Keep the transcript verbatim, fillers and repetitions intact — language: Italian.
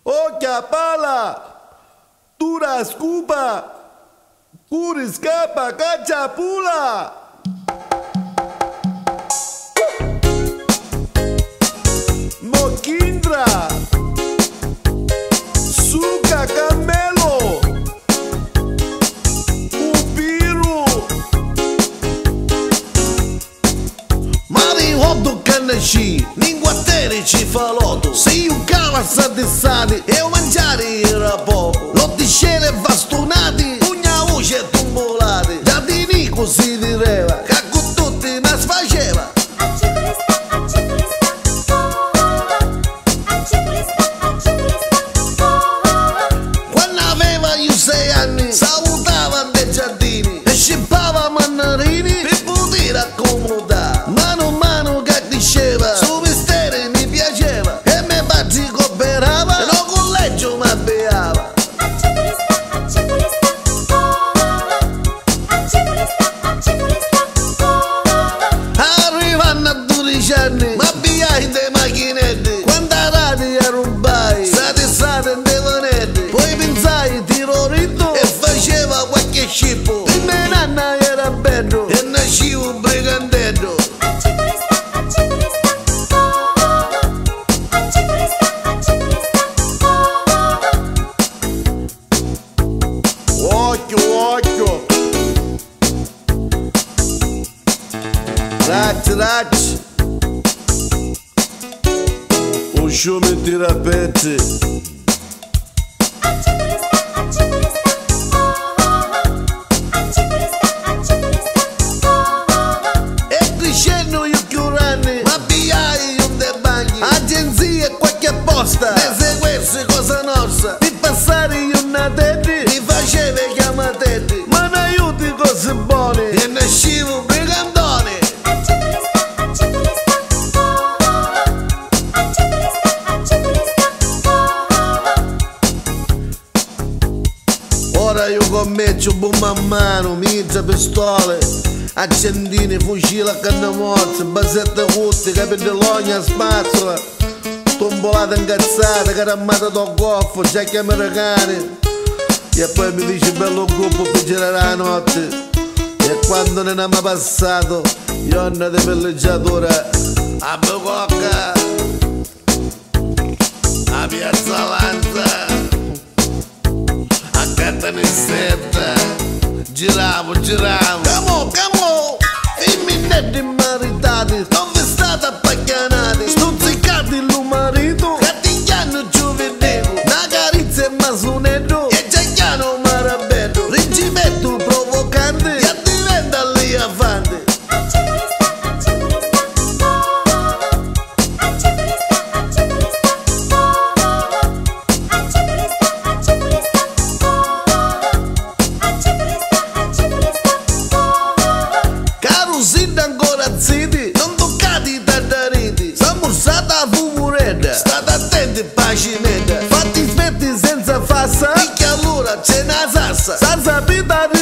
Occhia pala, dura scupa, curi scappa, caccia pula. Mochindra, suca camelo, upiru. Mari hotto cannaci, ninguattere ci fa loto. Se io cava sadissati e mangiare era poco. Lotti scene bastonati, pugna voce tombolati. Già di Nico si direva, che con tutti ma sfaceva. Quando aveva io sei anni, salutava dei giardini e scippava mannarini per poter accomodare. Mano a mano che diceva, su misteri mi piaceva e me baggi cooperava e no collegio mi beava. Arrivando a dodici anni, ma biai dei machinetti, quanta radio rubai, state state in dei vanetti. Poi pensai tiro ritmo e faceva qualche scippo. E mia nanna era bello e nascivo un brigandello. Occhio, occhio. Racci, racci. Usciumi tira pezzi. E crescendo io più anni, ma biai un dei bagni, agenzie e qualche posta, ne seguesse cosa nostra, di passare io una tetti, mi faceva chiamatetti, ma ne aiuti cose buone, e nascivo un brigandone. Ora io commetto buon a mano, mizza, pistole, accendini, fucile, canna morte, basette cutte, capitellogna, spazzola, tombolata incazzata, caramata da goffo, giacchi americani. E poi mi dice bello gruppo per girare la notte. E quando ne abbiamo passato, io andate per leggiatura a Bococca, a Piazza Lanza, a Catanissetta, giravo, giravo. Camo, camo, femminetti maritati, non vi state appaccanati, stuzzicati il marito, cattigliano giovedì, una carizia e masonetto, e giacchiano marabetto, reggimento provocante, e diventa lì avanti. Ancora zitti, non toccati i tartariti, s'ammursata a fumuretta, state attenti pacinetta, fatti smetti senza fassa, e che allora c'è una sassa, salsa pita